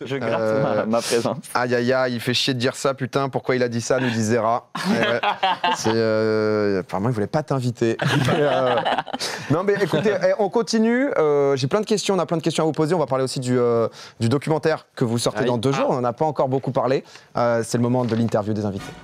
Je gratte ma présence. Aïe aïe aïe, il fait chier de dire ça, putain, pourquoi il a dit ça, nous dit Zera. Ouais. Apparemment, il voulait pas t'inviter. Non mais écoutez, on continue, j'ai plein de questions, on a plein de questions à vous poser, on va parler aussi du documentaire que vous sortez dans 2 jours, on n'en a pas encore beaucoup parlé, c'est le moment de l'interview des invités.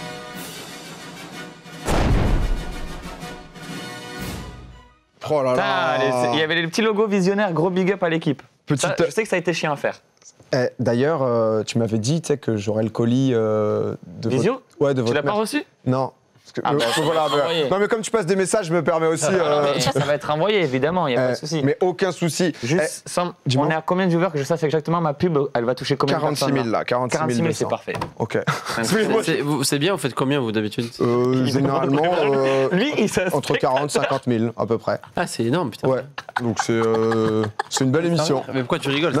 Oh là là. Il y avait les petits logos visionnaires, gros big up à l'équipe. Je sais que ça a été chiant à faire. D'ailleurs, tu m'avais dit que j'aurais le colis de Visio Ouais, de votre. Tu l'as pas reçu? Non. Voilà, non mais comme tu passes des messages, je me permets aussi. Ça va être envoyé évidemment, il n'y a pas de souci. Mais aucun souci. Juste, on est à combien de viewers que je sache exactement ma pub, elle va toucher combien de personnes? 46 000 là, 46 000 c'est parfait. Ok. C'est bien, vous faites combien vous d'habitude? Généralement, lui, entre 40 et 50 000 à peu près. Ah c'est énorme putain. Ouais. Donc c'est une belle émission. Mais pourquoi tu rigoles? Non,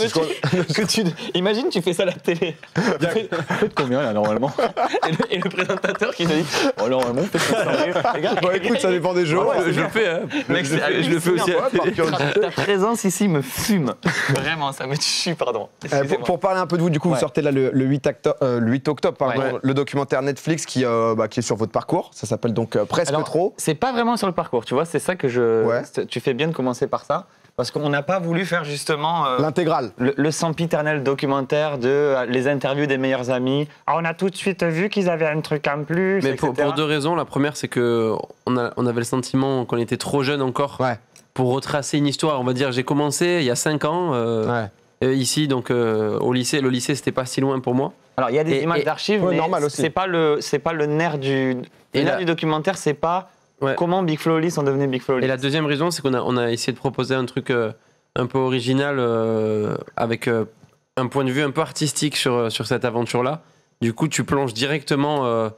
imagine tu fais ça à la télé. Faites combien là normalement? Et le présentateur qui te dit oh normalement faites 500 000. Bon écoute, ça dépend des jours. Je le fais, hein. Mec, je le fais aussi. Ta présence ici me fume. Vraiment, ça me tue, pardon. Pour parler un peu de vous, du coup, vous sortez là le 8 octobre, le documentaire Netflix qui est sur votre parcours. Ça s'appelle donc Presque Trop. C'est pas vraiment sur le parcours, tu vois, c'est ça que tu fais bien de commencer par ça. Parce qu'on n'a pas voulu faire justement l'intégrale, le sempiternel documentaire de les interviews des meilleurs amis. Alors on a tout de suite vu qu'ils avaient un truc en plus. Mais pour 2 raisons. La première, c'est que on avait le sentiment qu'on était trop jeune encore pour retracer une histoire. On va dire, j'ai commencé il y a 5 ans ici, donc au lycée. Le lycée, c'était pas si loin pour moi. Alors il y a des images d'archives, mais c'est pas le nerf du documentaire, c'est pas comment Big Flo et Oli sont devenus Big Flo et Oli. Et la deuxième raison, c'est qu'on a essayé de proposer un truc un peu original avec un point de vue un peu artistique sur cette aventure-là. Du coup, tu plonges directement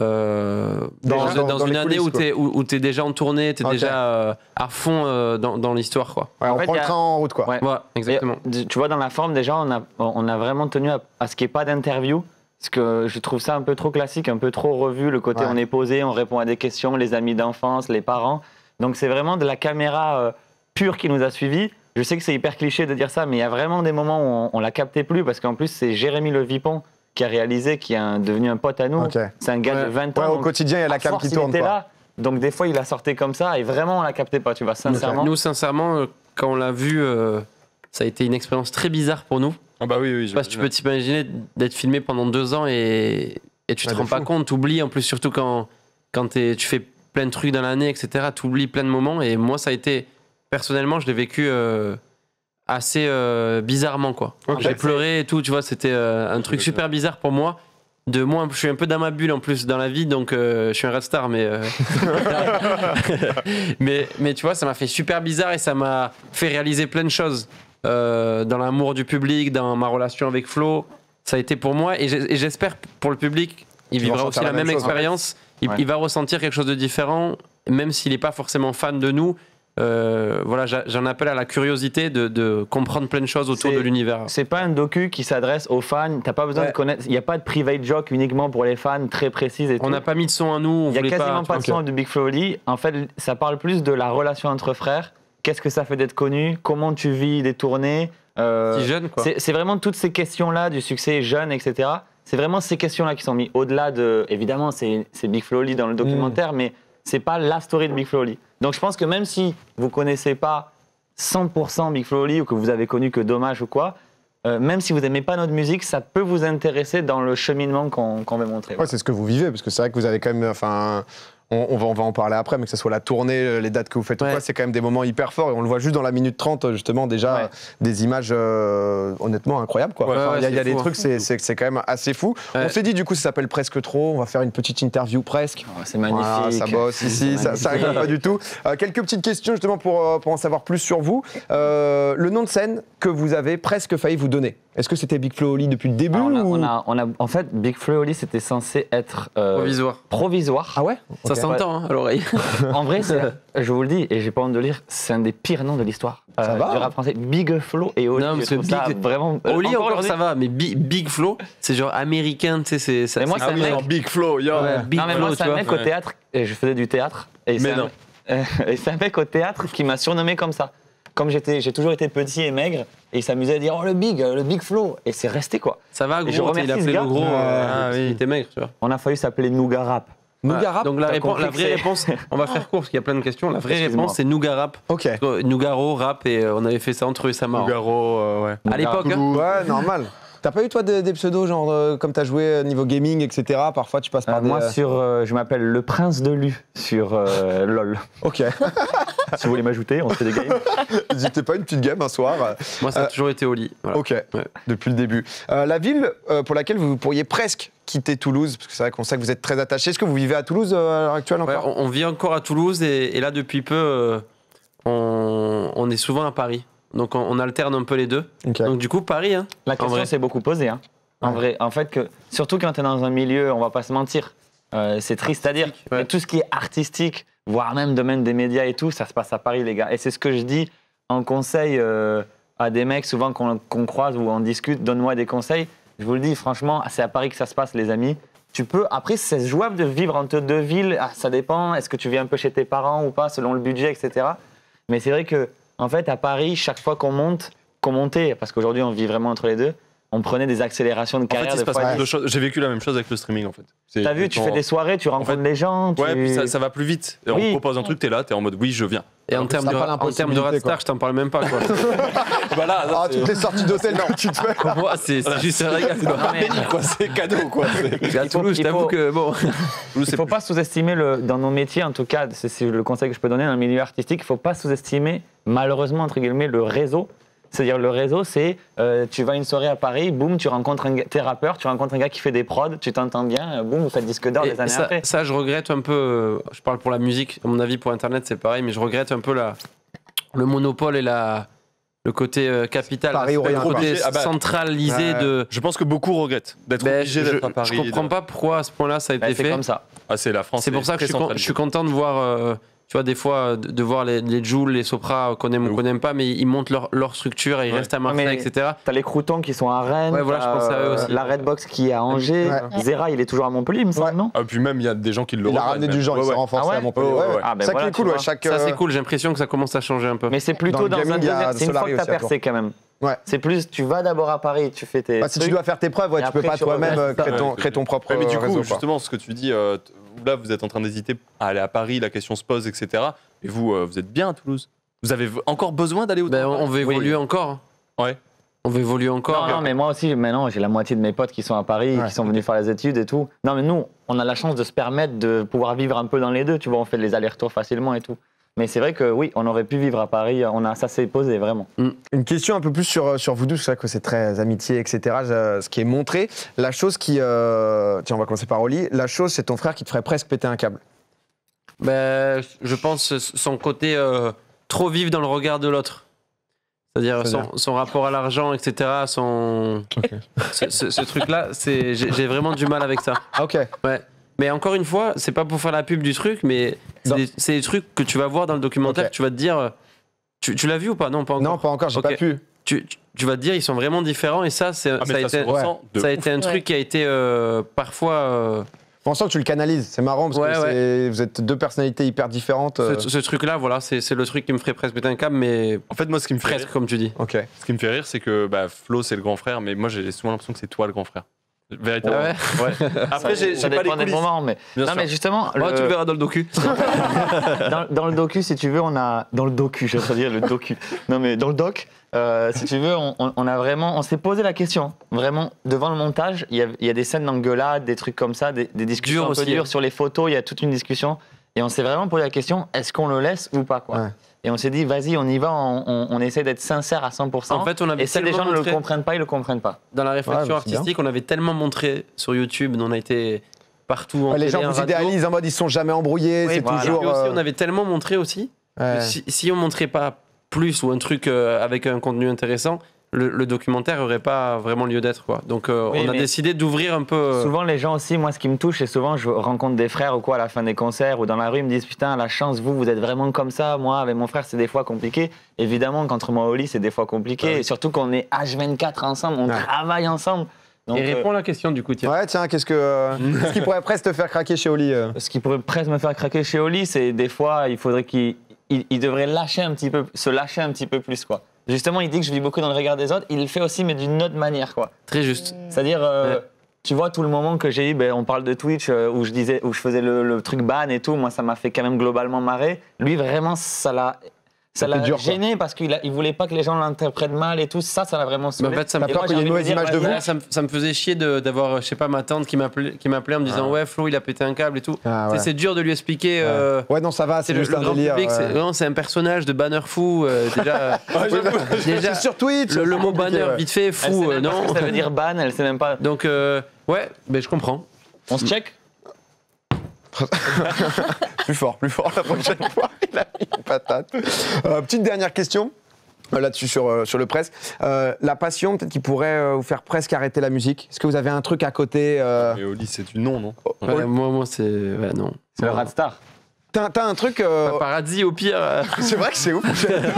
dans une année où tu es déjà en tournée, tu es déjà à fond dans l'histoire. Quoi. Ouais, on prend le train en route. Quoi. Ouais, exactement. Et, tu vois, dans la forme, déjà, on a vraiment tenu à ce qu'il n'y ait pas d'interview. Parce que je trouve ça un peu trop classique, un peu trop revu, le côté on est posé, on répond à des questions, les amis d'enfance, les parents. Donc c'est vraiment de la caméra pure qui nous a suivis. Je sais que c'est hyper cliché de dire ça, mais il y a vraiment des moments où on la captait plus, parce qu'en plus c'est Jérémy Le Vipon qui a réalisé, qui est devenu un pote à nous. C'est un gars de 20 ans. Au quotidien, il y a la cam qui tourne. Là, donc des fois il la sortait comme ça, et vraiment on la captait pas, tu vois, sincèrement. Nous, sincèrement, quand on l'a vu, ça a été une expérience très bizarre pour nous. Ah bah oui. Je sais pas si tu peux t'imaginer d'être filmé pendant 2 ans et tu te rends pas compte, t'oublies en plus, surtout quand tu fais plein de trucs dans l'année, etc. T'oublies plein de moments, et moi ça a été, personnellement, je l'ai vécu assez bizarrement quoi. J'ai pleuré et tout, tu vois, c'était un truc super bizarre pour moi. Moi, je suis un peu dans ma bulle en plus dans la vie, donc je suis un rockstar, mais mais tu vois, ça m'a fait super bizarre et ça m'a fait réaliser plein de choses. Dans l'amour du public, dans ma relation avec Flo, ça a été pour moi, et j'espère pour le public, il vivra aussi la même expérience, il va ressentir quelque chose de différent, même s'il n'est pas forcément fan de nous. Voilà, j'en appelle à la curiosité de comprendre plein de choses autour de l'univers. C'est pas un docu qui s'adresse aux fans, t'as pas besoin de connaître, il n'y a pas de private joke uniquement pour les fans très précises et tout. On n'a pas mis de son à nous, il n'y a quasiment pas de son de Big Flo et Oli. En fait, ça parle plus de la relation entre frères. Qu'est-ce que ça fait d'être connu? Comment tu vis des tournées? Si jeune, quoi. C'est vraiment toutes ces questions-là du succès jeune, etc. C'est vraiment ces questions-là qui sont mises au-delà de... Évidemment, c'est Big Flo et Oli dans le documentaire, mais c'est pas la story de Big Flo et Oli. Donc je pense que même si vous connaissez pas 100% Big Flo et Oli ou que vous avez connu que Dommage ou quoi, même si vous n'aimez pas notre musique, ça peut vous intéresser dans le cheminement qu'on veut montrer. Ouais, c'est ce que vous vivez, parce que c'est vrai que vous avez quand même... On va en parler après, mais que ce soit la tournée, les dates que vous faites ou quoi, c'est quand même des moments hyper forts, et on le voit juste dans la minute 30, justement, déjà, des images honnêtement incroyables, quoi. Il y a des trucs, c'est quand même assez fou. On s'est dit, du coup, ça s'appelle Presque Trop, on va faire une petite interview presque. C'est magnifique. Voilà, ça bosse ici, ça rigole pas du tout. Quelques petites questions, justement, pour en savoir plus sur vous. Le nom de scène que vous avez presque failli vous donner, est-ce que c'était Big Flo et Oli depuis le début En fait, Big Flo et Oli, c'était censé être provisoire. Ah ouais? Ça s'entend à l'oreille. En vrai, je vous le dis, et j'ai pas honte de le dire, c'est un des pires noms de l'histoire. Du rap français. Big Flo et Oli. Non, parce que vraiment. Oli encore ça va, mais Big Flo, c'est genre américain, tu sais, c'est. Moi, c'est un mec. Big Flo, yo. Big Flo, moi, c'est un mec au théâtre, et je faisais du théâtre. Et c'est un mec au théâtre qui m'a surnommé comme ça. comme j'ai toujours été petit et maigre, et il s'amusait à dire oh le big Flo, et c'est resté quoi. Ça va, Et je gros, remercie il a ce fait gars. le gros, oui. il était maigre, tu vois. On a failli s'appeler Nougat Rap. Nougat Rap. Donc la T'as compris que vraie c'est- réponse, on va faire court parce qu'il y a plein de questions. La vraie Excuse-moi. réponse, c'est Nougat Rap. Ok. Nougaro, rap, et on avait fait ça, on trouvait ça marrant. Nougaro, ouais. À l'époque, hein. Ouais, normal. T'as pas eu toi des pseudos genre comme t'as joué niveau gaming etc. Parfois tu passes par des. Moi je m'appelle le Prince de Lu sur LOL. Ok. Si vous voulez m'ajouter, on se fait des games. J'étais pas une petite game un soir. Moi, ça a toujours été au lit. Voilà. Ok. Depuis le début. La ville pour laquelle vous pourriez presque quitter Toulouse, parce que c'est vrai qu'on sait que vous êtes très attaché. Est-ce que vous vivez à Toulouse à l'heure actuelle Ouais, encore? on vit encore à Toulouse et là, depuis peu, on est souvent à Paris. Donc, on alterne un peu les deux. Ok. Donc, du coup, Paris, hein. La En question vrai. s'est beaucoup posée. Hein. En vrai, en fait, surtout quand tu es dans un milieu, on va pas se mentir, c'est triste à dire, ouais. mais tout ce qui est artistique, voire même domaine des médias et tout, ça se passe à Paris, les gars. Et c'est ce que je dis en conseil à des mecs souvent qu'on croise ou on discute, donne-moi des conseils. Je vous le dis, franchement, c'est à Paris que ça se passe, les amis. Tu peux, après, c'est jouable de vivre entre deux villes, ça dépend, est-ce que tu vis un peu chez tes parents ou pas, selon le budget, etc. Mais c'est vrai que, en fait, à Paris, chaque fois qu'on montait, parce qu'aujourd'hui on vit vraiment entre les deux, on prenait des accélérations de En fait, carrière il se de passe fois beaucoup 10. de choses. J'ai vécu la même chose avec le streaming, en fait. T'as vu, tu fais des soirées, tu rencontres fait, les gens. Ouais, tu... puis ça va plus vite. Et Oui. On te propose un truc, t'es là, t'es en mode oui, je viens. Et en termes t'as de pas en termes de l'impossibilité, Radstar, quoi. je t'en parle même pas, quoi. Voilà, Ah, toutes les sorties d'hôtel que tu te fais. Pour moi, c'est juste un régal. Non, mais quoi, c'est cadeau, quoi. À Toulouse, je il t'avoue faut- que, bon... Il ne faut pas sous-estimer, dans nos métiers, en tout cas, c'est le conseil que je peux donner dans le milieu artistique, il ne faut pas sous-estimer, malheureusement, entre guillemets, le réseau. C'est-à-dire, le réseau, c'est tu vas à une soirée à Paris, boum, tu rencontres t'es rappeur, tu rencontres un gars qui fait des prods, tu t'entends bien, boum, vous faites disque d'or Et des années ça, après. ça, je regrette un peu, je parle pour la musique, à mon avis pour Internet c'est pareil, mais je regrette un peu le monopole et le côté capital, Paris-Orient, le côté quoi. Ah bah, centralisé de... Je pense que beaucoup regrettent d'être Ben, obligé d'être à Paris. je comprends pas pourquoi à ce point-là ça a été C'est fait. comme ça. Ah, c'est la France. C'est pour ça que très je suis content de voir, tu vois, des fois, de voir les Jul, les Sopra qu'on aime ou qu'on n'aime pas, mais ils montent leur structure et ils Ouais. restent à Marseille, mais- etc. T'as les Croutons qui sont à Rennes, Ouais, voilà, je t'as, pensais à eux aussi. la Redbox qui est à Angers, Ouais. Zera, il est toujours à Montpellier, il me semble, Ouais. non Ah, puis même, il y a des gens qui le Il a reprennent, ramené même. du genre, il s'est renforcé Ah ouais à Montpellier. Ouais, ouais, Ouais, ouais. Ah, ben ça voilà, qui est tu cool, ouais, vois. chaque. Ça c'est cool, j'ai l'impression que ça commence à changer un peu. Mais c'est Dans plutôt le dans un gaming, il y a deuxième. C'est une fois Solari que t'as aussi, à percé quand même. Ouais. C'est plus, tu vas d'abord à Paris, tu fais tes. Bah, si tu trucs. dois faire tes preuves, ouais, Et tu peux après, pas tu toi-même reviens. créer ton propre Ouais, mais du réseau. coup, quoi. justement, ce que tu dis, là, vous êtes en train d'hésiter à aller à Paris, la question se pose, etc. Et vous, vous êtes bien à Toulouse. Vous avez encore besoin d'aller au Ben, on veut évoluer encore. Ouais. On veut évoluer encore. Non, mais moi aussi, maintenant, j'ai la moitié de mes potes qui sont à Paris, Ouais. qui sont venus faire les études et tout. Non, mais nous, on a la chance de se permettre de pouvoir vivre un peu dans les deux. Tu vois, on fait les allers-retours facilement et tout. Mais c'est vrai que oui, on aurait pu vivre à Paris. Ça s'est posé vraiment. Une question un peu plus sur vous deux, c'est vrai que c'est très amitié, etc. Ce qui est montré. La chose qui. Tiens, on va commencer par Oli. La chose, c'est ton frère qui te ferait presque péter un câble. Ben, je pense son côté trop vif dans le regard de l'autre. C'est-à-dire son rapport à l'argent, etc. Ce truc-là, j'ai vraiment du mal avec ça. Ah, ok. Ouais. Mais encore une fois, c'est pas pour faire la pub du truc, mais c'est des trucs que tu vas voir dans le documentaire, Ok. tu vas te dire. Tu l'as vu ou pas? Non, pas encore. Non, pas encore, j'ai Ok. pas pu. Tu vas te dire, ils sont vraiment différents, et ça, ça Ah, mais a ça se été. ressent de Ça a ouf. été un truc qui a été parfois. On sent que tu le canalises, c'est marrant parce Ouais, que vous êtes deux personnalités hyper différentes. Ce truc-là, voilà, c'est le truc qui me ferait presque péter un câble, mais En fait, moi, ce qui me fait presque, rire, comme tu dis. Ok. ce qui me fait rire, c'est que Flo, c'est le grand frère, mais moi, j'ai souvent l'impression que c'est toi le grand frère. Véritablement. Ah ouais. Ouais. Après, j'ai ça pas les dépend des coulisses. moments, mais. Bien non, sûr. mais justement. Ouais, tu le verras dans le docu. dans le docu, si tu veux, on a. Dans le docu, je veux dire le docu. Non, mais dans le doc, si tu veux, on a vraiment. On s'est posé la question. Vraiment, devant le montage, il y a des scènes d'engueulade, des trucs comme ça, des discussions Dur un peu aussi, dures hein. sur les photos. Il y a toute une discussion. Et on s'est vraiment posé la question est-ce qu'on le laisse ou pas, quoi. Ouais. Et on s'est dit vas-y, on y va, on essaie d'être sincère à 100%. En fait, on avait et si les tellement gens ne le montré- comprennent pas, ils le comprennent pas. Dans la réflexion Ouais, bah, c'est bien. artistique, on avait tellement montré sur YouTube, on a été partout. En Ouais, les gens télé, en vous radio. idéalisent en mode ils sont jamais embrouillés, Oui, c'est voilà. toujours. Et aussi, on avait tellement montré aussi. Ouais. Si on montrait pas plus ou un truc avec un contenu intéressant, le documentaire aurait pas vraiment lieu d'être, quoi. Donc Oui, on a mais décidé d'ouvrir un peu. Souvent, les gens aussi, moi, ce qui me touche, c'est souvent, je rencontre des frères ou quoi à la fin des concerts ou dans la rue, ils me disent putain, la chance, vous êtes vraiment comme ça. Moi, avec mon frère, c'est des fois compliqué. Évidemment qu'entre moi et Oli, c'est des fois compliqué. Bah oui. Et surtout qu'on est H24 ensemble, on Ouais. travaille ensemble. Donc, Et réponds à la question du coup, tiens. Ouais, tiens, qu'est-ce qui pourrait presque te faire craquer chez Oli ce qui pourrait presque me faire craquer chez Oli, c'est des fois, il faudrait qu'il il devrait se lâcher un petit peu plus, quoi. Justement, il dit que je vis beaucoup dans le regard des autres. Il le fait aussi, mais d'une autre manière, quoi. Très juste. C'est-à-dire, tu vois, tout le moment que j'ai eu, on parle de Twitch, où je faisais le truc ban et tout. Moi, ça m'a fait quand même globalement marrer. Lui, vraiment, ça l'a gêné parce qu'il voulait pas que les gens l'interprètent mal et tout. Ça l'a vraiment saoulé. En fait, ça me T'as peur qu'il y ait une mauvaise image de vous? Ça me faisait chier d'avoir, je sais pas, ma tante qui m'appelait en me disant ouais, Flo, il a pété un câble et tout. C'est dur de lui expliquer. Ouais, non, ça va, c'est juste un délire. Non, c'est un personnage de banner fou. Déjà, c'est sur Twitch. Le mot banner, vite fait, fou, non. Ça veut dire ban, elle sait même pas. Donc, ouais, mais je comprends. On se check? Plus fort la prochaine fois. Il a mis une patate. Petite dernière question. Là-dessus sur le presse. La passion, peut-être qui pourrait vous faire presque arrêter la musique. Est-ce que vous avez un truc à côté Mais Oli, c'est du non, non? Ouais, moi c'est. Ouais, non. C'est le Radstar. T'as un truc. Paparazzi au pire. C'est vrai que c'est ouf.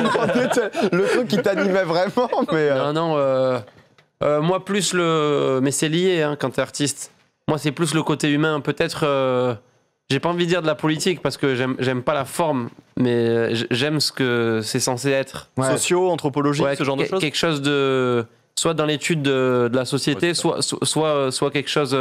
Le truc qui t'animait vraiment, mais. Non, moi plus le. Mais c'est lié hein, quand t'es artiste. Moi c'est plus le côté humain. Peut-être. J'ai pas envie de dire de la politique parce que j'aime pas la forme, mais j'aime ce que c'est censé être. Ouais. Sociaux, anthropologique, ce genre de choses? Quelque chose de. Soit dans l'étude de la société, soit quelque chose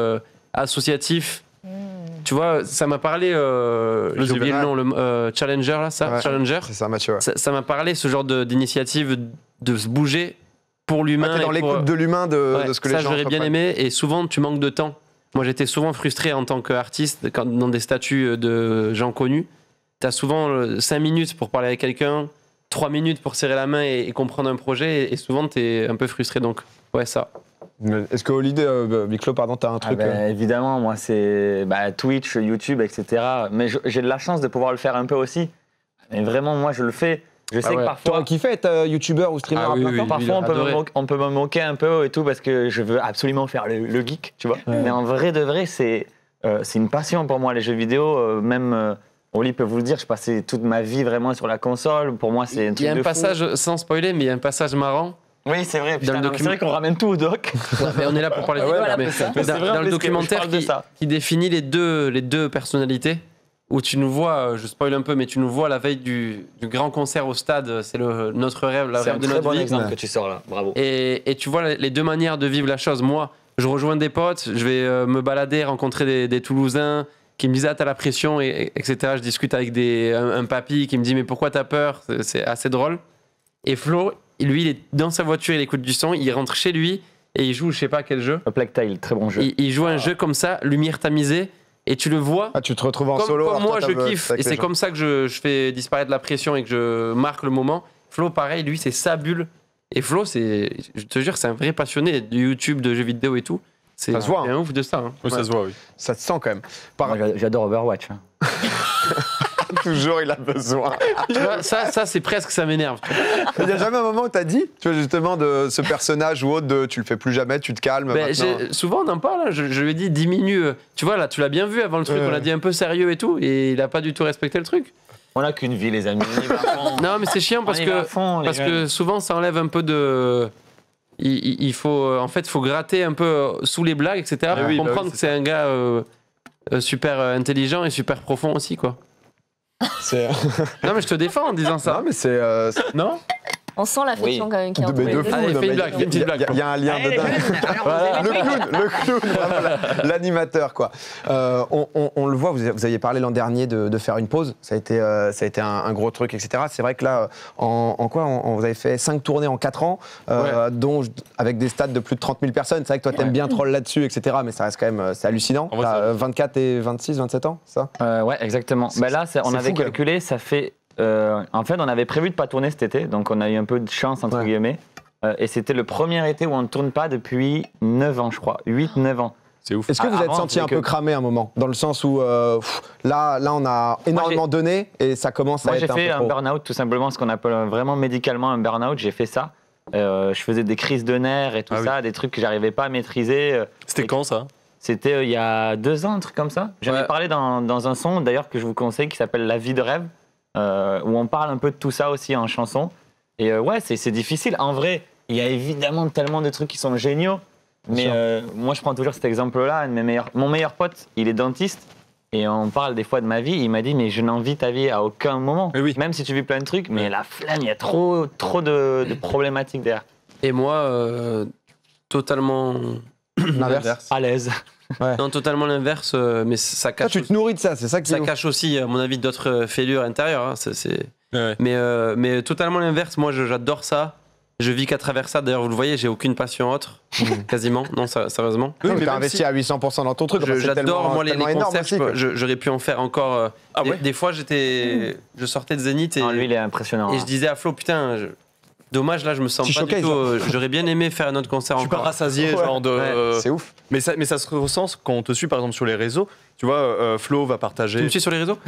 associatif. Tu vois, ça m'a parlé. J'ai oublié le nom, le Challenger, là, ça Ouais, Challenger. C'est ça, Mathieu. Ouais. Ça m'a parlé, ce genre d'initiative de se bouger pour l'humain. T'es dans l'écoute de l'humain, de ce que les gens. Ça, j'aurais bien aimé, et souvent, tu manques de temps. Moi, j'étais souvent frustré en tant qu'artiste, dans des statuts de gens connus. Tu as souvent 5 minutes pour parler avec quelqu'un, 3 minutes pour serrer la main et comprendre un projet, et souvent, tu es un peu frustré. Donc, ouais, ça. Est-ce que Oli, Biclo, pardon, t'as un truc Évidemment, moi, c'est Twitch, YouTube, etc. Mais j'ai de la chance de pouvoir le faire un peu aussi. Mais vraiment, moi, je le fais. Je sais que parfois. T'aurais kiffé être youtubeur ou streamer à plein temps? Parfois, on peut me moquer un peu et tout parce que je veux absolument faire le geek, tu vois. Ouais. Mais en vrai de vrai, c'est une passion pour moi, les jeux vidéo. Même Oli peut vous le dire, je passais toute ma vie vraiment sur la console. Pour moi, c'est un truc de fou. Il y a un passage, sans spoiler, mais il y a un passage marrant. Oui, c'est vrai. C'est vrai qu'on ramène tout au doc. Mais on est là pour parler de dans le documentaire qui définit les deux personnalités. Où tu nous vois, je spoil un peu, mais tu nous vois la veille du grand concert au stade, c'est notre rêve, la rêve de notre vie. C'est un très bon exemple que tu sors là, bravo. Et tu vois les deux manières de vivre la chose. Moi, je rejoins des potes, je vais me balader, rencontrer des Toulousains qui me disent ah t'as la pression, etc. Je discute avec un papy qui me dit mais pourquoi t'as peur? C'est assez drôle. Et Flo, lui, il est dans sa voiture, il écoute du son, il rentre chez lui et il joue je sais pas quel jeu. Plague Tale, très bon jeu. Il joue un jeu comme ça, lumière tamisée. Et tu le vois. Ah, tu te retrouves en solo. Comme moi, je kiffe. Et c'est comme ça que je fais disparaître la pression et que je marque le moment. Flo, pareil, lui, c'est sa bulle. Et Flo, je te jure, c'est un vrai passionné de YouTube, de jeux vidéo et tout. Ça se voit. C'est un ouf de ça. Hein. Oui, ça se voit, oui. Ça te sent quand même. Moi, j'adore Overwatch. Toujours, il a besoin. Tu vois, ça c'est presque, ça m'énerve. Il n'y a jamais un moment où tu as dit, tu vois, justement, de ce personnage ou autre, tu le fais plus jamais, tu te calmes. Souvent, on en parle. Hein. Je lui ai dit, diminue. Tu vois, là, tu l'as bien vu avant le truc, on a dit un peu sérieux et tout, et il n'a pas du tout respecté le truc. On n'a qu'une vie, les amis. Non, mais c'est chiant parce que souvent, ça enlève un peu de. Il faut, en fait, faut gratter un peu sous les blagues, etc. pour comprendre que c'est un gars super intelligent et super profond aussi, quoi. Non, mais je te défends en disant ça. Non, mais c'est. Non? On sent l'affection quand même qui est entre les deux. Allez, fais une blague, fais une petite blague. Il y a un lien de dingue. Le clown, l'animateur, quoi. On le voit, vous aviez parlé l'an dernier de faire une pause. Ça a été un gros truc, etc. C'est vrai que là, vous avez fait 5 tournées en 4 ans, dont avec des stades de plus de 30 000 personnes. C'est vrai que toi, t'aimes bien troll là-dessus, etc. Mais ça reste quand même, c'est hallucinant. 24 et 26, 27 ans, ça? Ouais, exactement. Là, on avait calculé, ça fait. En fait, on avait prévu de pas tourner cet été, donc on a eu un peu de chance, entre guillemets. Et c'était le premier été où on ne tourne pas depuis 9 ans, je crois. 8-9 ans. C'est ouf. Est-ce que vous êtes senti un peu cramé à un moment? Dans le sens où là, on a énormément donné et ça commence à être un peu trop. Moi, j'ai fait un burn-out, tout simplement, ce qu'on appelle vraiment médicalement un burn-out. J'ai fait ça. Je faisais des crises de nerfs et tout ça, des trucs que j'arrivais pas à maîtriser. C'était quand, ça? C'était il y a 2 ans, un truc comme ça. J'en ai parlé dans un son, d'ailleurs, que je vous conseille, qui s'appelle La vie de rêve. Où on parle un peu de tout ça aussi en chanson. Et c'est difficile. En vrai, il y a évidemment tellement de trucs qui sont géniaux. Mais moi, je prends toujours cet exemple-là. Mon meilleur pote, il est dentiste. Et on parle des fois de ma vie. Il m'a dit, mais je n'envie ta vie à aucun moment. Mais oui. Même si tu vis plein de trucs, mais la flemme, il y a trop de problématiques derrière. Et moi, totalement L'inverse. À l'aise. Non, totalement l'inverse, mais ça Toi, cache, tu te nourris de ça, c'est ça qui est ça ouf. cache aussi, à mon avis, d'autres fêlures intérieures. Hein, Ouais. mais totalement l'inverse, moi j'adore ça. Je vis qu'à travers ça. D'ailleurs, vous le voyez, j'ai aucune passion autre, quasiment. Non, sérieusement. Oui, mais mais t'as même investi si- à 800% dans ton truc. c'est J'adore tellement- moi les tellement énorme concerts. aussi, quoi. J'aurais pu en faire encore. Ah ouais Des fois, je sortais de Zénith et, Non, lui, il est impressionnant. et je disais à Flo, putain, dommage là, je me sens Petit pas du showcase, tout. J'aurais bien aimé faire un autre concert Je suis pas encore. rassasié, Ouais. genre de. Ouais. C'est ouf. Mais ça se ressent quand on te suit par exemple sur les réseaux. Tu vois, Flo va Tu partager. me suis sur les réseaux?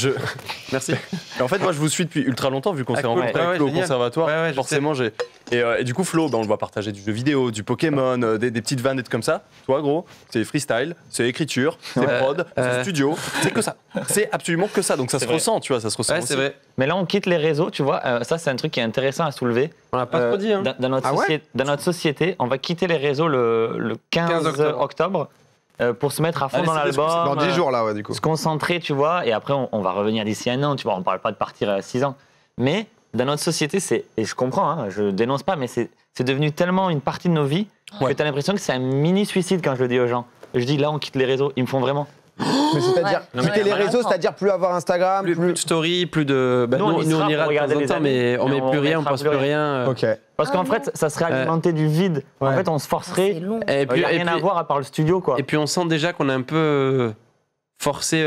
Merci. Et en fait, moi, je vous suis depuis ultra longtemps, vu qu'on s'est cool. rencontrés Ouais, avec Flo au génial. conservatoire. Ouais, je Forcément, j'ai. Et du coup, Flo, on le voit partager du jeu vidéo, du Pokémon, des petites vannes, des trucs comme ça. Toi, gros, c'est freestyle, c'est écriture, c'est prod, c'est studio. C'est que ça. C'est absolument que ça. Donc ça se vrai. ressent, tu vois, ça se ressent. Ouais, aussi. c'est vrai. Mais là, on quitte les réseaux, tu vois. Ça, c'est un truc qui est intéressant à soulever. On l'a pas trop dit. Hein. Dans notre Ah ouais dans notre société, on va quitter les réseaux le 15 octobre pour se mettre à fond Allez, dans c'est l'album. Dans 10 jours, là, ouais, du coup. Se concentrer, tu vois. Et après, on va revenir d'ici un an, tu vois. On parle pas de partir à 6 ans. Mais dans notre société, et je comprends, hein, je dénonce pas, mais c'est devenu tellement une partie de nos vies que tu as l'impression que c'est un mini-suicide quand je le dis aux gens. Je dis, là, on quitte les réseaux. Ils me font vraiment. Mais c'est-à-dire, Ouais. quitter Ouais, les ouais, réseaux, ouais. c'est-à-dire plus avoir Instagram, Plus de story, plus de. Bah, Nous, on y nous, sera on ira pour de temps regarder en les temps, amis, mais on mais met on plus rien, on mettra pense plus plus rien. rien. Ok. Parce qu'en fait, ça serait alimenter du vide. En Ouais. fait, on se forcerait. C'est long. Et Il n'y a rien à voir à part le studio, quoi. Et puis on sent déjà qu'on a un peu forcé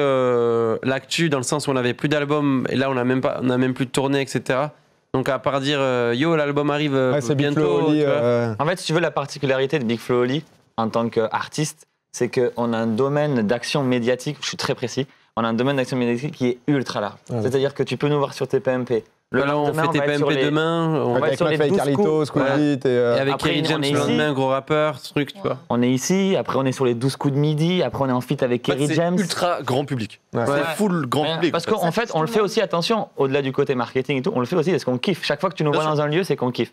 l'actu dans le sens où on n'avait plus d'album et là on n'a même plus de tournée, etc. Donc à part dire yo l'album arrive Ouais, c'est Big bientôt. Flo Oli, tu vois. En fait, si tu veux, la particularité de Big Flo Oli en tant qu'artiste, c'est qu'on a un domaine d'action médiatique, je suis très précis, on a un domaine d'action médiatique qui est ultra large. Ouais. C'est-à-dire que tu peux nous voir sur TPMP. Là, on lendemain, fait tes va être sur PMP les- demain. on va Avec être sur les Mafia 12 Carlito, coups. Squeezie, Et avec Après, Kerry on James est le ici. lendemain, gros rappeur, ce truc, tu vois. On est ici, après on est sur les 12 coups de midi, après on est en feat avec En fait, Kerry c'est James. ultra grand public. Ouais. C'est full grand public. Parce en fait. qu'en fait, on le fait aussi, attention, au-delà du côté marketing et tout, on le fait aussi parce qu'on kiffe. Chaque fois que tu nous Bien vois sûr. dans un lieu, c'est qu'on kiffe.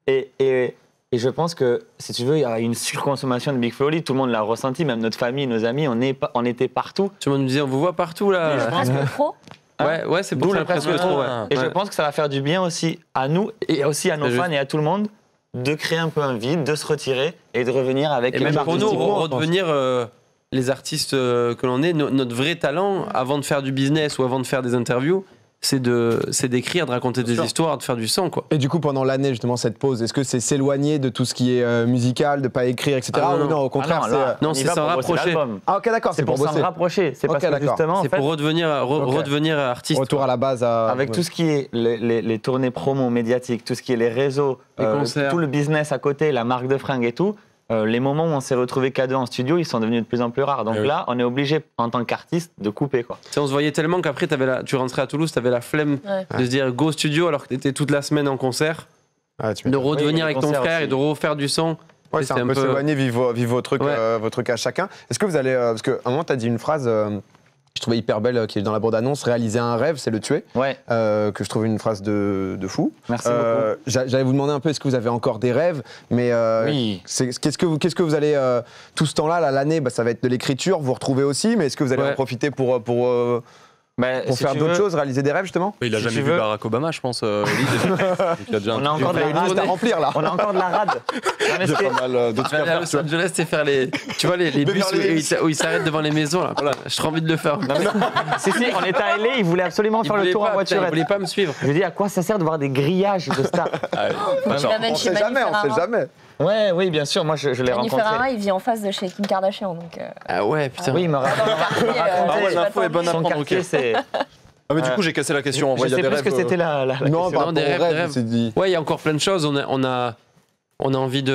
Et je pense que, si tu veux, il y a une surconsommation de Big Flo Oli. Tout le monde l'a ressenti, même notre famille, nos amis, on était partout. Tout le monde nous disait on vous voit partout là. Presque trop. Ouais, c'est D'où pour ça le presque presque trop. trop. Ouais. Et je Ouais. pense que ça va faire du bien aussi à nous et aussi à nos C'est fans juste. et à tout le monde de créer un peu un vide, de se retirer et de revenir avec Et même pour nous, artistiquement, redevenir les artistes que l'on est, notre vrai talent, avant de faire du business ou avant de faire des interviews, c'est d'écrire, de raconter des histoires, de faire du son, quoi. Et du coup, pendant l'année, justement, cette pause, est-ce que c'est s'éloigner de tout ce qui est musical, de pas écrire, etc. Ah, ou non. non, au contraire, Ah c'est. là, non, on y c'est va s'en pour bosser rapprocher. l'album. Ah, ok, d'accord, C'est pour s'en bosser. rapprocher. C'est Ok, parce que d'accord. justement, en C'est fait, pour redevenir artiste. Retour à la base à. avec tout ce qui est les tournées promo médiatiques, tout ce qui est les réseaux, Les concerts. tout le business à côté, la marque de fringues et tout, les moments où on s'est retrouvés qu'à deux en studio, ils sont devenus de plus en plus rares. Donc Eh oui. là, on est obligé, en tant qu'artiste, de couper, quoi. Tu sais, on se voyait tellement qu'après, tu rentrais à Toulouse, tu avais la flemme Ouais. de se dire go studio alors que tu étais toute la semaine en concert, Ah, tu de m'étonnes. redevenir Oui, les avec ton concerts frère et aussi. de refaire du son. Ouais, c'est un peu s'éloigner, vivre vos trucs, Ouais. vos trucs à chacun. Est-ce que vous allez. Parce qu'à un moment, tu as dit une phrase que je trouvais hyper belle, qui est dans la bande-annonce réaliser un rêve, c'est le tuer. Ouais, Que je trouve une phrase de fou. merci beaucoup. J'allais vous demander un peu, est-ce que vous avez encore des rêves, mais Oui. qu'est-ce que vous allez tout ce temps-là, l'année, bah, ça va être de l'écriture, vous retrouvez aussi, mais est-ce que vous allez Ouais. en profiter pour Mais si faire tu d'autres veux, choses, réaliser des rêves justement? Mais il a Si jamais tu vu veux. Barack Obama, je pense. Oli, déjà. Il a déjà On un a encore de Une la liste à rade. rade là. On a encore de la rade. Non, mais Il y a ce qui est- pas mal de trucs à Aller à faire. Los Angeles, c'est faire les bus où ils s'arrêtent devant les maisons. Là. J'ai trop envie de le faire. Non, mais- si, on était à LA, il voulait absolument Il faire le voulait tour pas, en putain, voiture. il voulait pas me suivre. Je lui dis, à quoi ça sert de voir des grillages de stars? Tu l'amènes On chez sait Manu jamais, on sait Ferrara. jamais. Ouais, oui, bien sûr. Moi, je l'ai Manu rencontré. Ferrara, il vit en face de chez Kim Kardashian. Donc, Ah ouais, putain. Oui, il me dans le quartier, Ah ouais, j'ai pas l'info est le temps de bonne dire. à Son prendre, quartier, ok. c'est. Ah, mais du coup, j'ai cassé la question. En Je vrai, il y a sais des plus ce rêves. que c'était la Non, question. par rapport des aux rêves, des rêves, rêves. c'est dit. Ouais, il y a encore plein de choses. On a envie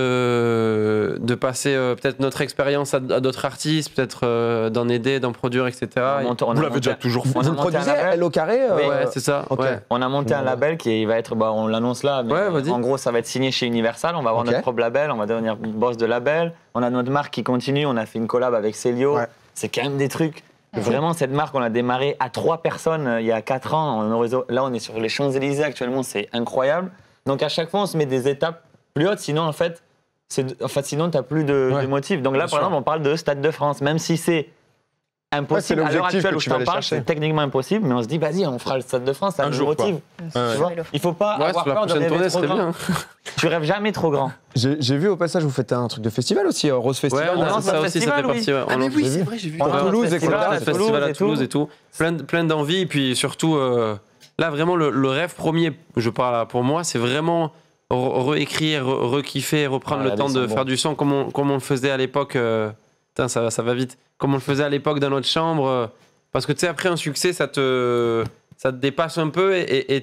de passer peut-être notre expérience à d'autres artistes, peut-être d'en aider, d'en produire, etc. Vous l'avez déjà toujours fait. on a Vous le monté un produisez, label. elle au carré Oui. Ouais, c'est ça. ok. Ouais. On a monté un label qui va être, on l'annonce là, mais Ouais, vas-y. en gros ça va être signé chez Universal, on va avoir Ok. notre propre label, on va devenir boss de label, on a notre marque qui continue, on a fait une collab avec Célio, Ouais. c'est quand même des trucs. Vraiment cette marque, on a démarré à 3 personnes il y a 4 ans, là on est sur les Champs-Élysées actuellement, c'est incroyable. Donc à chaque fois on se met des étapes plus hautes, sinon en fait, sinon t'as plus de motifs. Donc là par exemple on parle de Stade de France, même si c'est c'est impossible. À l'heure l'objectif actuelle que où tu je vas t'en aller parle, chercher. c'est techniquement impossible, mais on se dit, vas-y, on fera le Stade de France, ça Un nous jour, quoi. motive. Ouais. Tu vois, il faut pas Ouais, avoir sur la peur de prochaine rêver tournée, trop c'est grand. bien. Tu rêves jamais trop grand. J'ai vu au passage, vous faites un truc de festival aussi, Rose Ouais, Festival. on a lance ça un aussi, ça festival, fait partie. Ouais. Ah, mais On oui, j'ai c'est vu. vrai, j'ai vu. On lance Toulouse, un etc. Ouais, festival festival à et Toulouse et tout. Plein d'envie. Et puis surtout, là, vraiment, le rêve premier, je parle pour moi, c'est vraiment réécrire, rekiffer, reprendre Ouais, le temps les de sons faire du son comme on le faisait à l'époque. Putain, ça va vite. Comme on le faisait à l'époque dans notre chambre. Parce que tu sais, après un succès, ça te dépasse un peu et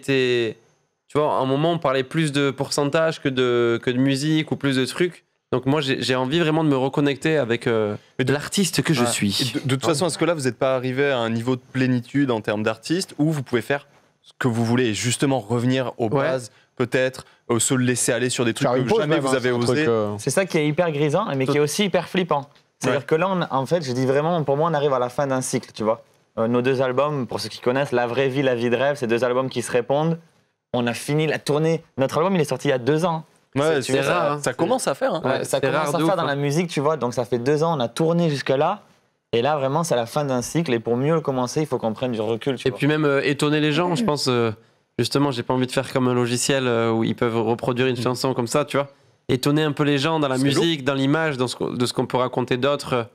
tu vois, à un moment, on parlait plus de pourcentage que de musique ou plus de trucs. Donc moi, j'ai envie vraiment de me reconnecter avec l'artiste que je Ouais. suis. Et de toute façon, est-ce que là, vous n'êtes pas arrivé à un niveau de plénitude en termes d'artiste où vous pouvez faire ce que vous voulez et justement revenir aux Ouais. bases, peut-être se laisser aller sur des trucs Faire une que pause, jamais même, vous hein, avez c'est un osé? truc, C'est ça qui est hyper grisant, mais qui est aussi hyper flippant. C'est-à-dire que là, en fait, je dis vraiment, pour moi, on arrive à la fin d'un cycle, tu vois. Nos deux albums, pour ceux qui connaissent, La vraie vie, La vie de rêve, c'est deux albums qui se répondent. On a fini la tournée. Notre album, il est sorti il y a 2 ans. Ouais, c'est rare, hein. Ça commence à faire. Hein. Ouais, Ça c'est rare commence à de faire ouf, dans hein. la musique, tu vois. Donc ça fait 2 ans, on a tourné jusque-là. Et là, vraiment, c'est la fin d'un cycle. Et pour mieux le commencer, il faut qu'on prenne du recul, tu Et vois. puis même étonner les gens, je pense. Justement, j'ai pas envie de faire comme un logiciel où ils peuvent reproduire une chanson comme ça, tu vois. Étonner un peu les gens dans la C'est musique, dans l'image, de ce qu'on peut raconter d'autres.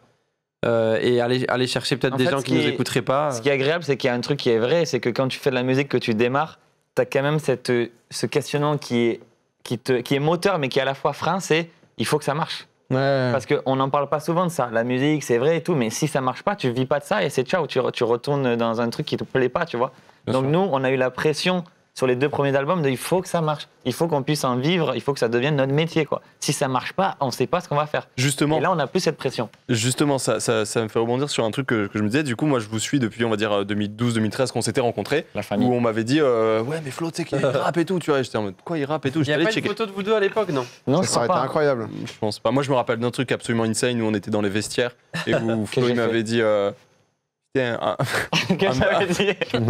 Et aller chercher peut-être En des fait, gens ce qui qui nous est- écouteraient pas. Ce qui est agréable, c'est qu'il y a un truc qui est vrai, c'est que quand tu fais de la musique, que tu démarres, tu as quand même ce questionnement qui est moteur, mais qui est à la fois frein, c'est il faut que ça marche. Ouais. Parce qu'on n'en parle pas souvent de ça. La musique, c'est vrai et tout, mais si ça marche pas, tu vis pas de ça et c'est ciao, tu retournes dans un truc qui te plaît pas, tu vois. Bien Donc sûr. nous, on a eu la pression sur les 2 premiers albums de il faut que ça marche, il faut qu'on puisse en vivre, il faut que ça devienne notre métier, quoi. Si ça marche pas, on sait pas ce qu'on va faire. Justement, Et là, on n'a plus cette pression. Justement, ça me fait rebondir sur un truc que je me disais. Du coup, moi, je vous suis depuis, on va dire, 2012-2013, qu'on s'était rencontrés, La où famille. on m'avait dit ouais, mais Flo, tu sais qu'il rappe et tout, tu vois. Et j'étais en mode quoi, il rappe et tout. Il n'y J'étais a allé pas une checker. photo de vous deux à l'époque, non? Non, Ça aurait été incroyable. Je pense pas. Moi, je me rappelle d'un truc absolument insane où on était dans les vestiaires et où Flo, j'ai il m'avait dit tiens, Qu'est-ce que j'avais dit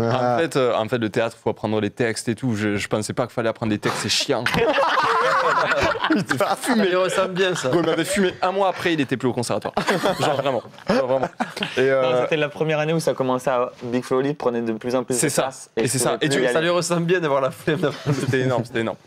en fait, le théâtre, faut apprendre les textes et tout. Je pensais pas qu'il fallait apprendre des textes, c'est chiant. Il m'a fumé. Il ressemble bien ça. Il m'avait fumé 1 mois après, il était plus au conservatoire. Genre vraiment. Genre, vraiment. Et Non, c'était la première année où ça commençait à Big Flo Oli prenait de plus en plus C'est de ça. place. Et je c'est ça. pouvais Et plus tu- y Ça aller. lui ressemble bien d'avoir la flemme d'apprendre. c'était énorme, c'était énorme.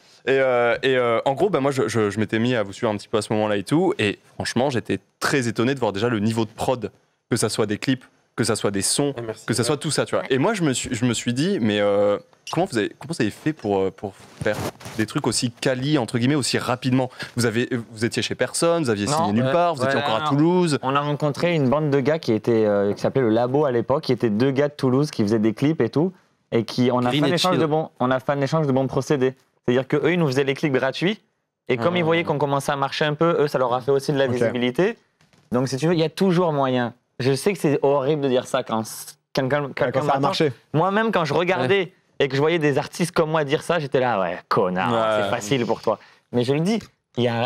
En gros, moi, je m'étais mis à vous suivre un petit peu à ce moment-là et tout. Et franchement, j'étais très étonné de voir déjà le niveau de prod, que ça soit des clips, que ça soit des sons, Merci. que ça soit tout ça, tu vois. Et moi, je me suis dit, mais comment vous avez fait pour faire des trucs aussi quali, entre guillemets, aussi rapidement? Vous étiez chez personne, vous aviez Non, signé nulle ouais, part, vous étiez ouais, encore à non. Toulouse. On a rencontré une bande de gars qui s'appelait le Labo à l'époque, qui étaient 2 gars de Toulouse qui faisaient des clips et tout, et on a Green fait un et échange chill. de bons procédés. C'est-à-dire qu'eux, ils nous faisaient les clips gratuits, et comme ils voyaient qu'on commençait à marcher un peu, eux, ça leur a fait aussi de la Ok. visibilité. Donc si tu veux, il y a toujours moyen. Je sais que c'est horrible de dire ça quand quelqu'un Quand ça a m'attend. marché. Moi-même, quand je regardais et que je voyais des artistes comme moi dire ça, j'étais là, ouais, connard, Ouais. c'est facile pour toi. Mais je le dis, il y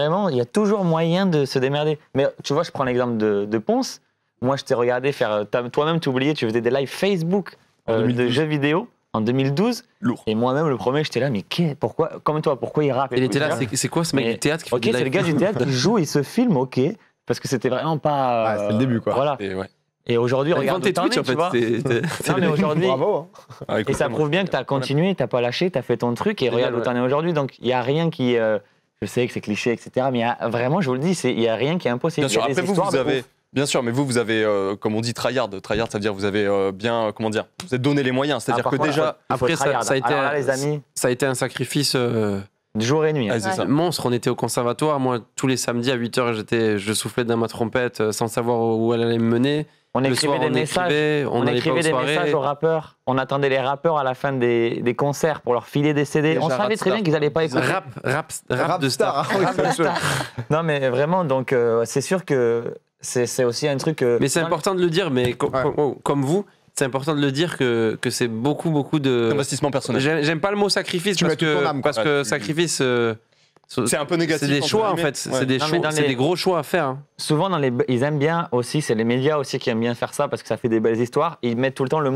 a toujours moyen de se démerder. Mais tu vois, je prends l'exemple de Ponce. Moi, je t'ai regardé faire, toi-même, tu oubliais, tu faisais des lives Facebook En de 2012. jeux vidéo en 2012. Lourd. Et moi-même, le premier, j'étais là, mais pourquoi, comme toi, pourquoi il rappe et Il tout, était là, tu vois. c'est quoi ce mec Mais- du théâtre qui fait Ok, du c'est live? le gars du théâtre qui joue, il se filme, ok. Parce que c'était vraiment pas. Ouais, c'était le début, quoi. Voilà. Et ouais. Et aujourd'hui, Vends regarde tes où t'en Twitch es, en tu fait. vois. c'est- Non, mais aujourd'hui, Bravo. Hein. Ah, écoute, et ça moi, prouve bien que tu as continué, tu n'as pas lâché, tu as fait ton truc et regarde où tu en es aujourd'hui. Donc il n'y a rien qui. Je sais que c'est cliché, etc. Mais vraiment, je vous le dis, il n'y a rien qui est impossible. Bien sûr, Il y a des après vous, histoires vous de avez. ouf. Bien sûr, mais vous avez, comme on dit, tryhard. Tryhard, ça veut dire que vous avez bien, comment dire, vous êtes donné les moyens. C'est-à-dire Ah, que par contre, déjà. il faut Après, tryhard. ça a été Alors là, les amis, Ça a été un sacrifice jour et nuit. Ah, c'est ça. monstre. On était au conservatoire. Moi, tous les samedis à 8h, je soufflais dans ma trompette sans savoir où elle allait me mener. On Le écrivait soir, des on messages. écrivait, on n'allait pas écrivait aux des soirées. messages aux rappeurs. On attendait les rappeurs à la fin des concerts pour leur filer des CD. Déjà, On savait très Rapstar. bien qu'ils n'allaient pas écouter. Rap de star. Rapstar. Ah oui, c'est chaud. Non, mais vraiment, donc c'est sûr que c'est aussi un truc. Mais c'est important de le dire, mais comme vous, c'est important de le dire que c'est beaucoup de. Investissement personnel. J'aime pas le mot sacrifice Tu parce mets toute ton âme, quoi. parce que Ouais, tu- sacrifice. C'est un peu négatif. C'est des entre choix en guillemets. fait. Ouais. C'est des Non, mais choix, dans c'est les- des gros choix à faire. hein. Souvent, ils aiment bien aussi, c'est les médias aussi qui aiment bien faire ça parce que ça fait des belles histoires. Ils mettent tout le temps le mot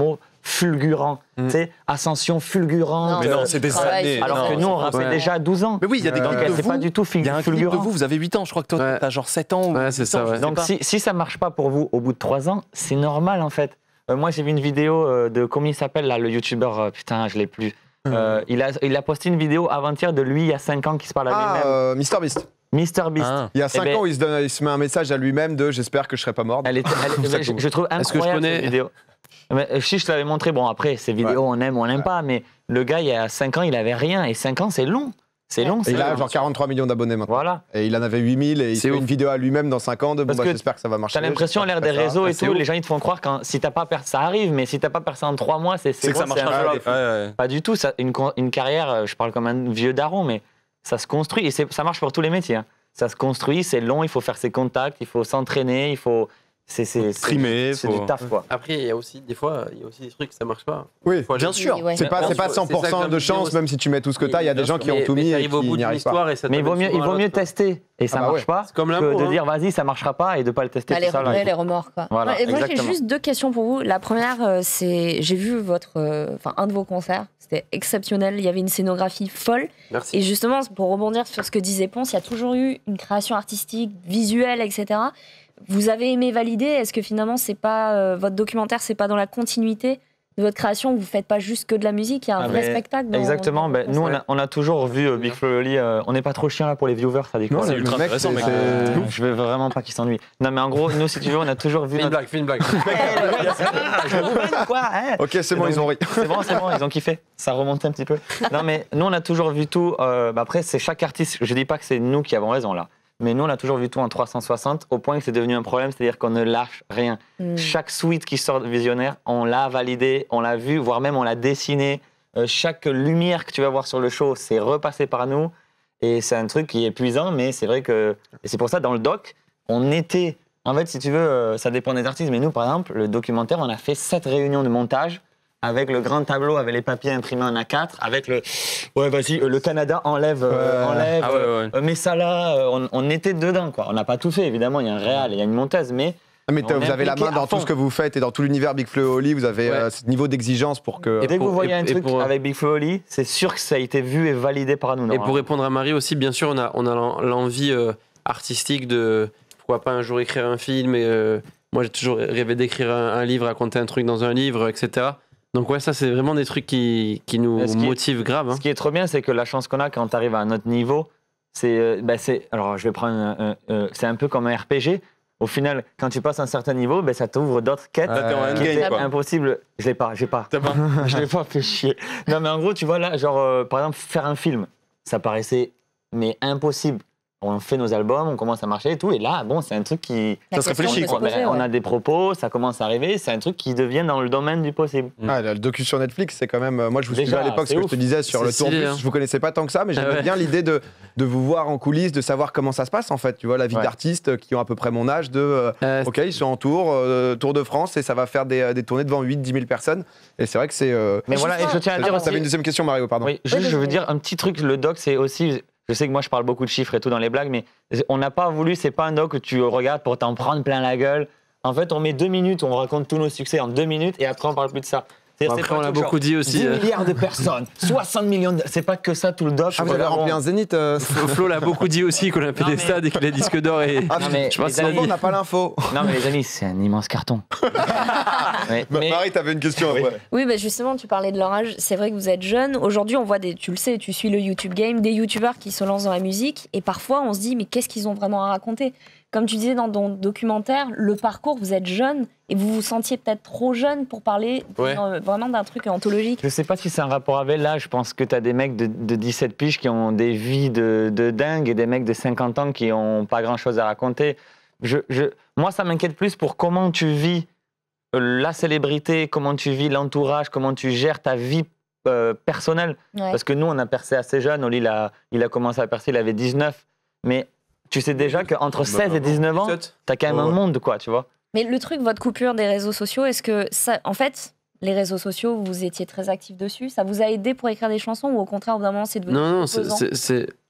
fulgurant. Tu sais, ascension fulgurante. Mais non, c'est des années. Alors que nous, on rappait déjà à 12 ans. Mais oui, il y a des Donc, clips de c'est vous. pas du tout Il y a un clip de fulgurant. vous avez 8 ans, je crois que toi, t'as genre 7 ans. Ouais, c'est ça, ouais. Donc si ça marche pas pour vous au bout de 3 ans, c'est normal en fait. Moi j'ai vu une vidéo de comment il s'appelle là, le youtubeur, putain je l'ai plus. Il a posté une vidéo avant-hier de lui il y a 5 ans qui se parle à lui-même. MrBeast. MrBeast. Ah. Il y a 5 ans, il se met un message à lui-même de j'espère que je serai pas mort. Je trouve Est-ce que je incroyable connais cette vidéo. Mais, si je te l'avais montré, bon après ces vidéos on aime ou on n'aime pas, mais le gars il y a 5 ans il avait rien et 5 ans c'est long. C'est long. Et il a genre 43 millions d'abonnés maintenant. Voilà. Et il en avait 8000 et il C'est fait ouf. une vidéo à lui-même dans 5 ans de bon, Parce que j'espère que ça va marcher. T'as l'impression à l'ère des j'espère que ça- réseaux et c'est tout, ouf. les gens ils te font croire que si t'as pas percé, ça arrive, mais si t'as pas percé en 3 mois, c'est C'est que ça bon, marche un pas. flop. Ouais. Pas du tout. Ça, une carrière, je parle comme un vieux daron, mais ça se construit et ça marche pour tous les métiers. Hein. Ça se construit, c'est long, il faut faire ses contacts, il faut s'entraîner, il faut. Trimer, c'est faut- du taf quoi. Après, il y a aussi des fois, il y a aussi des trucs ça marche pas. Oui, Faut aller- Bien sûr. Ouais. c'est pas C'est ça 100% que de la chance, vidéo- même si tu mets tout ce que t'as. Il y a des gens qui ont tout mis et t'arrives au qui bout n'y d'une arrivent pas. histoire et ça Mais il vaut t'amène mieux souvent à mieux l'autre. tester et ça Ah bah marche ouais. pas C'est comme que l'amour, de hein. dire vas-y ça marchera pas et de pas le tester Bah, les tout ça. là. regrets, les remords, quoi. Voilà, Et moi, j'ai exactement. juste 2 questions pour vous. La première, c'est j'ai vu un de vos concerts. C'était exceptionnel. Il y avait une scénographie folle. Merci. Et justement, pour rebondir sur ce que disait Ponce, il y a toujours eu une création artistique, visuelle, etc. Vous avez aimé valider. Est-ce que finalement, c'est pas votre documentaire, c'est pas dans la continuité de votre création, vous faites pas juste que de la musique, il y a un vrai mais spectacle. Exactement. dans Ben, le nous, concert. on a toujours vu Big Flo et Oli. On n'est pas trop chiant là pour les viewers, ça dit quoi Non, c'est le ultra mec, intéressant, mec. Je veux vraiment pas qu'ils s'ennuient. Non, mais en gros, nous, si tu veux, on a toujours vu. Fais une blague. Quoi hein Ok, c'est bon, ils ont ri. C'est bon, ils ont kiffé. Ça remonte un petit peu. Non, mais nous, on a toujours vu tout. Après, c'est chaque artiste. Je dis pas que c'est nous qui avons raison là. Mais nous, on a toujours vu tout en 360, au point que c'est devenu un problème, c'est-à-dire qu'on ne lâche rien. Chaque suite qui sort de Visionnaire, on l'a validé, on l'a vu, voire même on l'a dessiné. Chaque lumière que tu vas voir sur le show, c'est repassé par nous. Et c'est un truc qui est épuisant, mais c'est vrai que... Et c'est pour ça, dans le doc, on était... En fait, si tu veux, ça dépend des artistes, mais nous, par exemple, le documentaire, on a fait 7 réunions de montage avec le grand tableau, avec les papiers imprimés en A4, avec le... Ouais, vas-y, le Canada enlève, Ah ouais. mais ça là, on était dedans, quoi. On n'a pas tout fait, évidemment, il y a un réal, il y a une monteuse, mais... Mais On est vous avez la main impliqué à dans tout fond. ce que vous faites et dans tout l'univers Big Flo et Oli, vous avez Ouais. ce niveau d'exigence pour que. Et dès que pour- vous voyez et- un et truc pour- avec Big Flo et Oli, c'est sûr que ça a été vu et validé par nous. Et normalement. pour répondre à Marie aussi, bien sûr, on a l'envie artistique de pourquoi pas un jour écrire un film. Et, moi, j'ai toujours rêvé d'écrire un livre, raconter un truc dans un livre, etc. Donc ouais, ça c'est vraiment des trucs qui nous Ce qui est- motivent grave. Hein. Ce qui est trop bien, c'est que la chance qu'on a quand tu arrives à un autre niveau, c'est. Alors, je vais prendre. C'est un peu comme un RPG. Au final, quand tu passes un certain niveau, ça t'ouvre d'autres quêtes. Là, t'es en qui endgame, étaient quoi. impossibles. Je l'ai pas. T'as pas Je l'ai pas fait chier. Non, mais en gros, tu vois là, genre, par exemple, faire un film, ça paraissait impossible. On fait nos albums, on commence à marcher et tout, et là, bon, c'est un truc qui. La Ça se question réfléchit, peut se quoi. poser, On ouais. a des propos, ça commence à arriver, c'est un truc qui devient dans le domaine du possible. Ah, le docu sur Netflix, c'est quand même. Moi, je vous Déjà, suivais à l'époque, ce c'est que je ouf. te disais sur C'est le tourbus. stylé, hein. Je vous connaissais pas tant que ça, mais j'aimais Ah ouais. bien l'idée de vous voir en coulisses, de savoir comment ça se passe en fait. Tu vois, la vie Ouais. d'artistes qui ont à peu près mon âge, ok, ils sont en tour de France et ça va faire des tournées devant 8-10 000 personnes. Et c'est vrai que c'est. Mais voilà, et je tiens à dire aussi. T'avais une deuxième question, Mario, pardon. Oui, juste, je veux dire un petit truc. Le doc, c'est aussi. Je sais que moi, je parle beaucoup de chiffres et tout dans les blagues, mais on n'a pas voulu. C'est pas un doc que tu regardes pour t'en prendre plein la gueule. En fait, on met 2 minutes, on raconte tous nos succès en 2 minutes, et après, on parle plus de ça. C'est-à-dire, c'est Après, pas on l'a tout genre beaucoup dit aussi. 10 milliards de personnes, 60 millions de... C'est pas que ça tout le doc. Ah, vous avez rempli un zénith Flo l'a beaucoup dit aussi qu'on a fait Non, des mais- stades et qu'il a disque d'or et. Ah, Non, mais je pense les qu'il a amis- on n'a pas l'info. Non, mais les amis, c'est un immense carton. mais- Marie, t'avais une question après. Oui, bah justement, tu parlais de leur âge. C'est vrai que vous êtes jeune. Aujourd'hui, on voit tu le sais, tu suis le YouTube game, des youtubeurs qui se lancent dans la musique. Et parfois, on se dit, mais qu'est-ce qu'ils ont vraiment à raconter? Comme tu disais dans ton documentaire, le parcours, vous êtes jeune et vous vous sentiez peut-être trop jeune pour parler Ouais. vraiment d'un truc anthologique. Je sais pas si c'est un rapport avec l'âge. Je pense que tu as des mecs de 17 piges qui ont des vies de dingue et des mecs de 50 ans qui n'ont pas grand-chose à raconter. Moi, ça m'inquiète plus pour comment tu vis la célébrité, comment tu vis l'entourage, comment tu gères ta vie personnelle. Ouais. Parce que nous, on a percé assez jeune. Oli, il a commencé à percer, il avait 19. Mais tu sais déjà qu'entre 16 et 19 ans, tu as quand même un monde, quoi, tu vois. Mais le truc, votre coupure des réseaux sociaux, est-ce que ça, en fait, les réseaux sociaux, vous étiez très actif dessus, ça vous a aidé pour écrire des chansons ou au contraire, au bout d'un moment, c'est devenu Non, pesant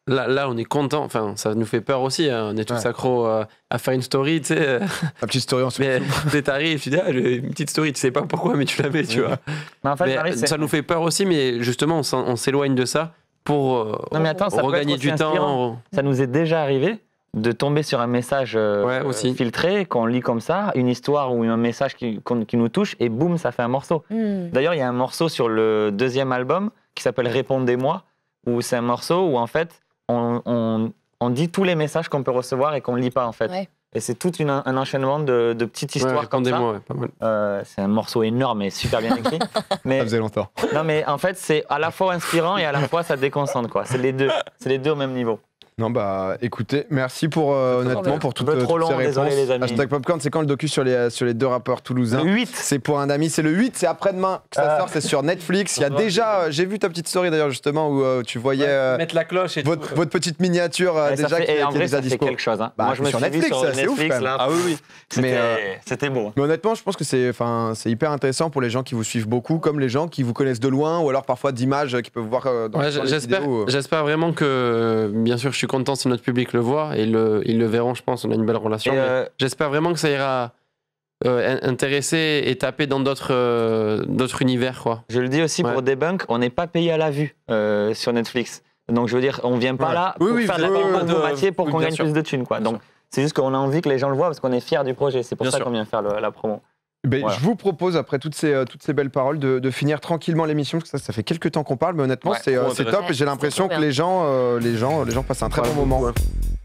là, on est content. Enfin, ça nous fait peur aussi. Hein. On est tous accros à faire une story, tu sais. La petite story en Mais t'arrives, tu dis, j'ai une petite story, tu sais pas pourquoi, mais tu la mets, tu vois. Mais en fait, Paris, ça nous fait peur aussi, mais justement, on s'éloigne de ça pour non, mais attends, ça regagner peut être du aussi temps. Ça nous est déjà arrivé de tomber sur un message aussi. filtré, qu'on lit comme ça, une histoire ou un message qui nous touche, et boum, ça fait un morceau. D'ailleurs, il y a un morceau sur le 2e album qui s'appelle Répondez-moi, où c'est un morceau où en fait, on dit tous les messages qu'on peut recevoir et qu'on ne lit pas en fait. Ouais. Et c'est tout un enchaînement de petites histoires comme ça. Pas mal. C'est un morceau énorme et super bien écrit. Mais, ça faisait longtemps. Non mais en fait, c'est à la fois inspirant et à la fois ça déconcentre, quoi. C'est les deux au même niveau. Non, bah écoutez, merci pour honnêtement pour toutes ces réponses. Désolé, les amis. Hashtag Popcorn, c'est quand le docu sur les 2 rappeurs toulousains? Le 8. C'est pour un ami, c'est le 8, c'est après-demain que ça sort, c'est sur Netflix. Il y a déjà, j'ai vu ta petite story d'ailleurs justement où tu voyais mettre la cloche et votre petite miniature déjà qui en vrai, déjà ça fait dispo. quelque chose. Hein. Bah, moi, je me sur suis Netflix, sur c'est ouf, Netflix quand même. là. Ah oui. C'était beau. Mais honnêtement, je pense que c'est hyper intéressant pour les gens qui vous suivent beaucoup, comme les gens qui vous connaissent de loin ou alors parfois d'images qui peuvent voir dans les vidéos. J'espère vraiment que, bien sûr, je suis content si notre public le voit et ils le verront, je pense, on a une belle relation. J'espère vraiment que ça ira intéresser et taper dans d'autres univers, quoi. Je le dis aussi pour Debunk, on n'est pas payé à la vue sur Netflix. Donc je veux dire, on vient pas là pour faire de la pub pour Mathieu pour qu'on gagne plus de thunes, quoi. Donc c'est juste qu'on a envie que les gens le voient parce qu'on est fiers du projet. C'est pour ça qu'on vient faire la promo. Ben, voilà. Je vous propose, après toutes ces belles paroles, de finir tranquillement l'émission, parce que ça fait quelques temps qu'on parle, mais honnêtement, c'est top et j'ai l'impression que les gens passent un très bon moment.